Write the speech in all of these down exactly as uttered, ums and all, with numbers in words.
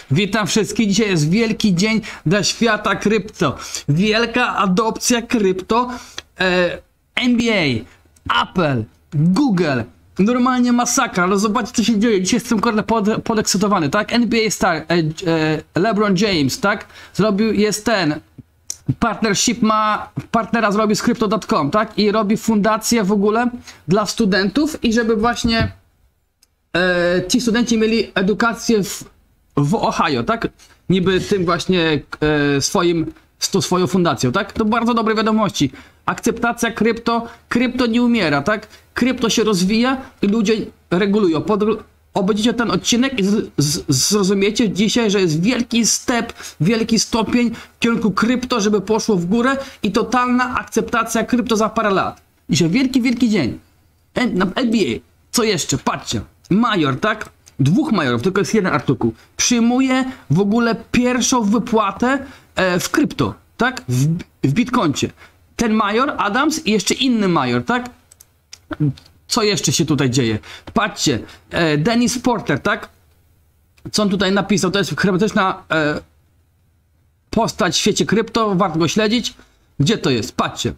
Witam wszystkich. Dzisiaj jest wielki dzień dla świata krypto. Wielka adopcja krypto. E, N B A, Apple, Google. Normalnie masakra, ale zobaczcie co się dzieje. Dzisiaj jestem kurde pod, podekscytowany, tak? N B A Star, e, e, LeBron James, tak? Zrobił, jest ten. Partnership ma, partnera zrobi z crypto kropka com, tak? I robi fundację w ogóle dla studentów i żeby właśnie e, ci studenci mieli edukację w, w Ohio, tak? Niby tym właśnie e, swoim, z tą swoją fundacją, tak? To bardzo dobre wiadomości. Akceptacja krypto, krypto nie umiera, tak? Krypto się rozwija i ludzie regulują. Pod, obejrzycie ten odcinek i z, z, zrozumiecie dzisiaj, że jest wielki step, wielki stopień w kierunku krypto, żeby poszło w górę i totalna akceptacja krypto za parę lat. Dzisiaj wielki, wielki dzień. N B A. Co jeszcze? Patrzcie. Major, tak? Dwóch majorów, tylko jest jeden artykuł. Przyjmuje w ogóle pierwszą wypłatę e, w krypto, tak? W, w Bitcoincie. Ten major, Adams i jeszcze inny major, tak? Co jeszcze się tutaj dzieje? Patrzcie, e, Dennis Porter, tak? Co on tutaj napisał? To jest charyzmatyczna e, postać w świecie krypto, warto go śledzić. Gdzie to jest? Patrzcie.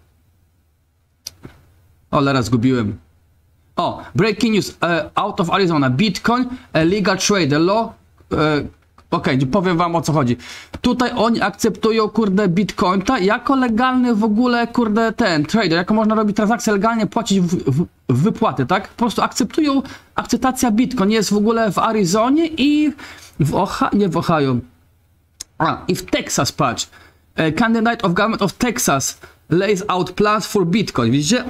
O, zaraz zgubiłem. O, breaking news, e, out of Arizona, Bitcoin, e, legal trader law. E, Okej, okay, powiem wam o co chodzi. Tutaj oni akceptują, kurde, Bitcoina jako legalny w ogóle, kurde, ten trader, jako można robić transakcje legalnie, płacić w, w, w wypłaty, tak? Po prostu akceptują, akceptacja Bitcoin jest w ogóle w Arizonie i w Ohio, nie w Ohio, a, i w Texas, patrz. E, candidate of government of Texas lays out plans for Bitcoin, widzicie?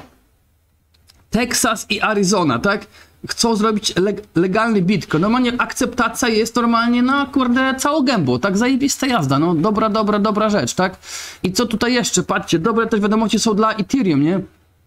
Texas i Arizona, tak? Chcą zrobić leg legalny Bitcoin. Normalnie akceptacja jest normalnie na, kurde, całą gębą, tak? Zajebista jazda, no dobra, dobra, dobra rzecz, tak? I co tutaj jeszcze? Patrzcie, dobre też wiadomości są dla Ethereum, nie?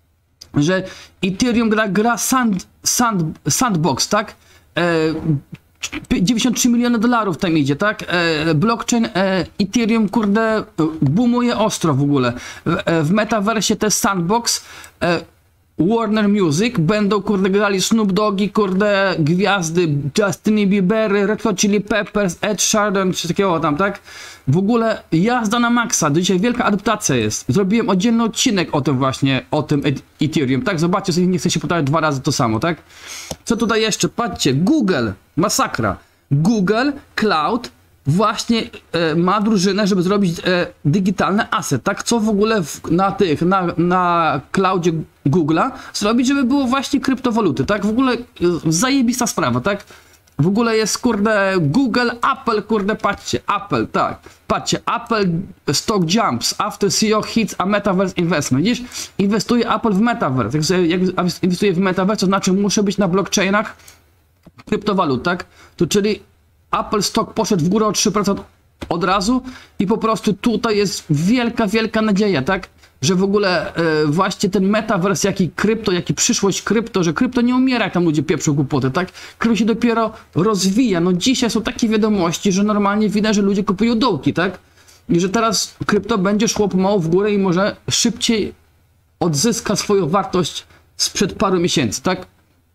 Że Ethereum gra, gra sand, sand, Sandbox, tak? E, dziewięćdziesiąt trzy miliony dolarów tam idzie, tak? E, blockchain e, Ethereum, kurde, boomuje ostro w ogóle. W, e, w metaversie to jest Sandbox. E, Warner Music będą, kurde, grali Snoop Doggi, kurde, gwiazdy, Justin Bieber, Red Hot Chili Peppers, Ed Sheeran, czy takiego tam, tak? W ogóle jazda na maksa, dzisiaj wielka adaptacja jest. Zrobiłem oddzielny odcinek o tym właśnie, o tym Ethereum, tak? Zobaczcie, sobie nie chcę się powtarzać dwa razy to samo, tak? Co tutaj jeszcze? Patrzcie, Google, masakra. Google Cloud właśnie e, ma drużynę, żeby zrobić e, digitalny asset, tak? Co w ogóle w, na tych, na, na cloudzie Google'a zrobić, żeby było właśnie kryptowaluty, tak? W ogóle e, zajebista sprawa, tak? W ogóle jest, kurde, Google, Apple, kurde, patrzcie, Apple, tak, patrzcie, Apple stock jumps after C E O hits a metaverse investment, widzisz? Inwestuje Apple w metaverse, jak, jak inwestuje w metaverse, to znaczy muszę być na blockchainach kryptowalut, tak? To czyli Apple stock poszedł w górę o trzy procent od razu i po prostu tutaj jest wielka, wielka nadzieja, tak? Że w ogóle e, właśnie ten metaverse, jaki krypto, jaki przyszłość krypto, że krypto nie umiera, jak tam ludzie pieprzą głupoty, tak? Krypto się dopiero rozwija. No dzisiaj są takie wiadomości, że normalnie widać, że ludzie kupują dołki, tak? I że teraz krypto będzie szło pomału w górę i może szybciej odzyska swoją wartość sprzed paru miesięcy, tak?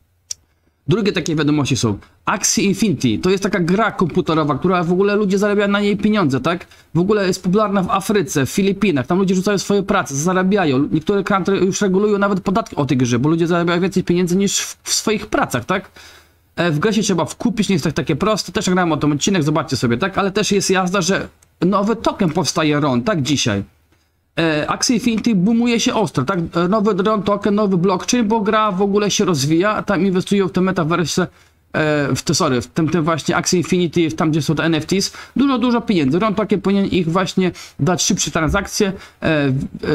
Drugie takie wiadomości są Axie Infinity, to jest taka gra komputerowa, która w ogóle ludzie zarabiają na niej pieniądze, tak? W ogóle jest popularna w Afryce, w Filipinach, tam ludzie rzucają swoje prace, zarabiają. Niektóre kraje już regulują nawet podatki o tej grze, bo ludzie zarabiają więcej pieniędzy niż w, w swoich pracach, tak? E, w grze się trzeba wkupić, nie jest tak takie proste, też grałem o tym odcinek, zobaczcie sobie, tak? Ale też jest jazda, że nowy token powstaje R O N, tak? Dzisiaj. E, Axie Infinity boomuje się ostro, tak? Nowy R O N token, nowy blockchain, bo gra w ogóle się rozwija, a tam inwestują w te metaverse, e, w te, sorry, w tym, tym właśnie Axie Infinity, tam gdzie są te N F Ts, dużo, dużo pieniędzy. R O N token powinien ich właśnie dać szybsze transakcje, e, e,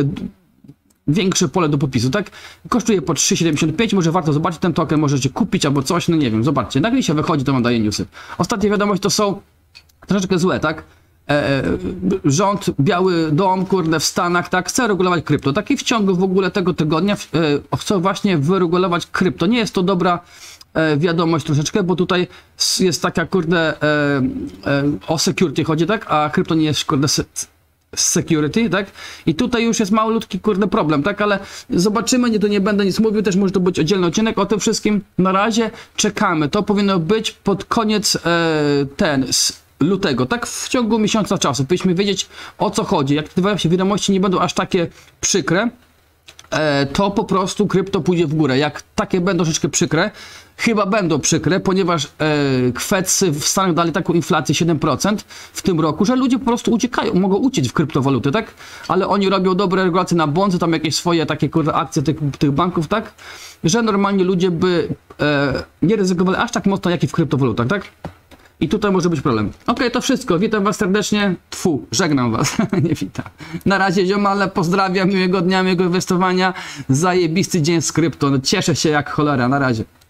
większe pole do popisu, tak? Kosztuje po trzy siedemdziesiąt pięć, może warto zobaczyć ten token, możecie kupić albo coś, no nie wiem, zobaczcie. Nagle się wychodzi, to wam daje newsy. Ostatnie wiadomości to są troszeczkę złe, tak? E, rząd, Biały Dom, kurde, w Stanach, tak, chce regulować krypto. Taki w ciągu w ogóle tego tygodnia e, chcą właśnie wyregulować krypto. Nie jest to dobra e, wiadomość troszeczkę, bo tutaj jest taka, kurde, e, e, o security chodzi, tak, a krypto nie jest, kurde, se, security, tak, i tutaj już jest malutki, kurde, problem, tak, ale zobaczymy, nie, to nie będę nic mówił, też może to być oddzielny odcinek o tym wszystkim. Na razie czekamy, to powinno być pod koniec e, ten lutego, tak w ciągu miesiąca czasu, powinniśmy wiedzieć, o co chodzi. Jak te się wiadomości nie będą aż takie przykre, to po prostu krypto pójdzie w górę. Jak takie będą troszeczkę przykre, chyba będą przykre, ponieważ e, Fedsy w Stanach dali taką inflację siedem procent w tym roku, że ludzie po prostu uciekają, mogą uciec w kryptowaluty, tak? Ale oni robią dobre regulacje na bondy, tam jakieś swoje takie kurde akcje tych, tych banków, tak? Że normalnie ludzie by e, nie ryzykowali aż tak mocno, jak i w kryptowalutach, tak? I tutaj może być problem. Ok, to wszystko. Witam was serdecznie. Tfu, żegnam was. Nie witam. Na razie ziomale, pozdrawiam, miłego dnia, miłego inwestowania. Zajebisty dzień z krypto. No, cieszę się jak cholera. Na razie.